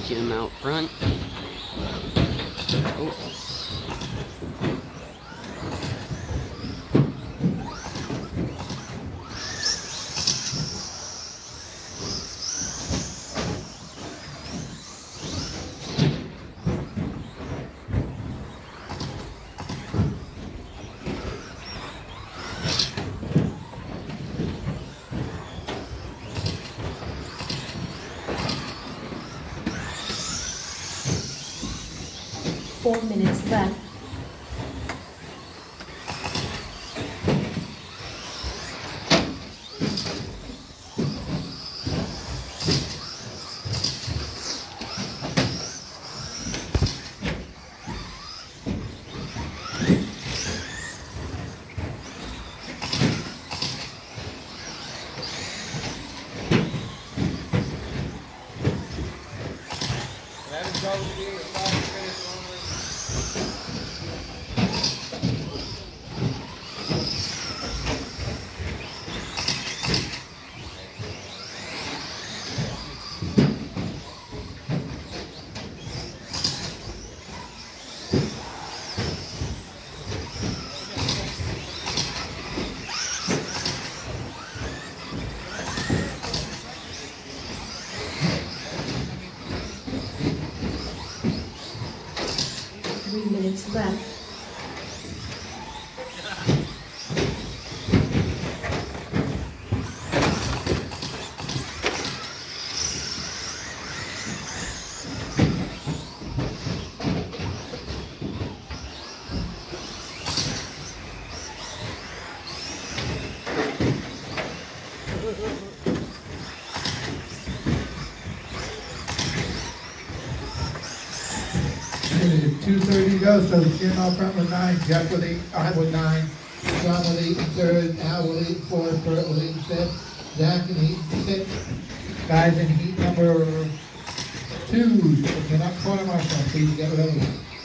Jim out front. Oh. Four minutes left. Minutes left. Okay, 2:30 to go, so Jim out front with 9, Jeff with 8, I with 9, Sean with 8 and 3rd, Al with 8 and 4th, Bert with 8 and 5th, Zach in 8 and 6th. Guys in heat number 2, if you're not corner marshal, please get ready.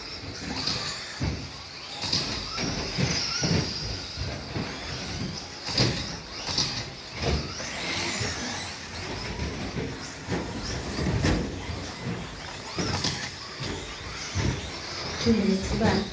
Two minutes left.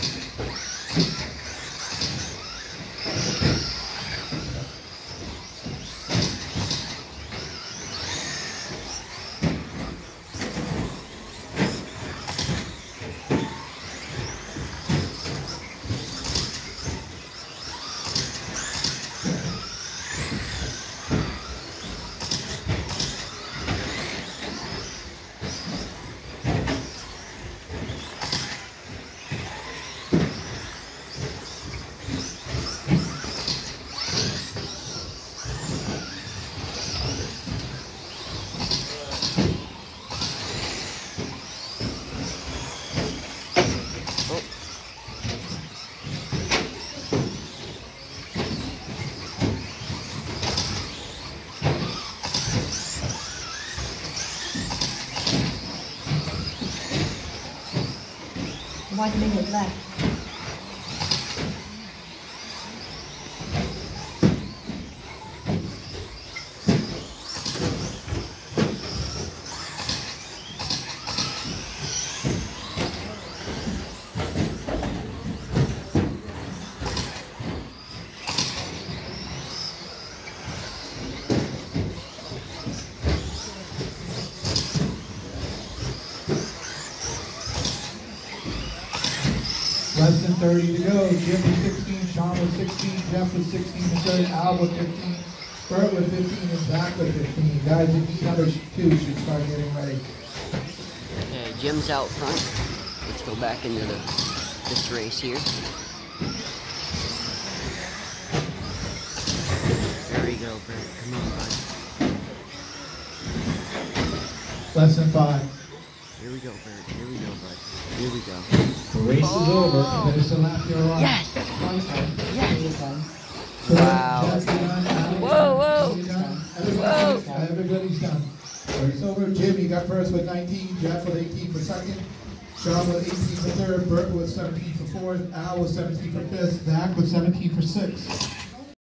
One minute left. Less than 30 to go. Jim with 16, Sean with 16, Jeff with 16 and 3rd, Al with 15, Bert with 15, and Zach with 15. Guys in heat number 2 should start getting ready. Okay, Jim's out front. Let's go back into this race here. There we go, Bert. Come on, bud. Less than 5. Here we go, Bert. Here we go, bud. Here we go. The race is over. Finish the lap you're on. Yes! Yes! So Wow. Whoa, whoa! Everybody's done. Race over. Jim, you got first with 19. Jeff with 18 for second. Sean with 18 for third. Bert with 17 for fourth. Al with 17 for fifth. Zach with 17 for sixth.